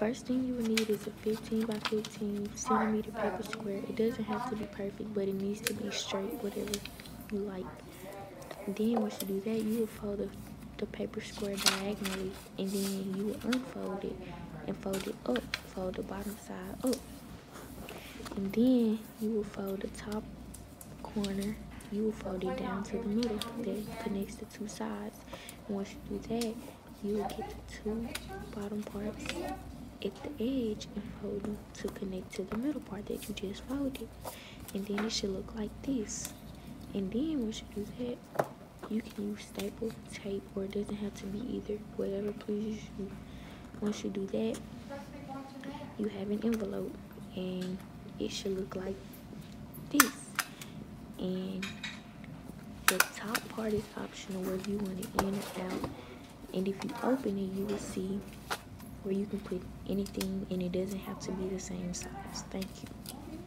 First thing you will need is a 15 by 15 centimeter paper square. It doesn't have to be perfect, but it needs to be straight, whatever you like. Then once you do that, you will fold the paper square diagonally, and then you will unfold it and fold it up. Fold the bottom side up. And then you will fold the top corner. You will fold it down to the middle that connects the two sides. And once you do that, you will get the two bottom parts at the edge and fold them to connect to the middle part that you just folded. And then it should look like this. And then once you do that, you can use staple, tape, or it doesn't have to be either, whatever pleases you. Once you do that, you have an envelope, and it should look like this. And the top part is optional, whether you want it in or out. And if you open it, you will see where you can put anything, and it doesn't have to be the same size. Thank you.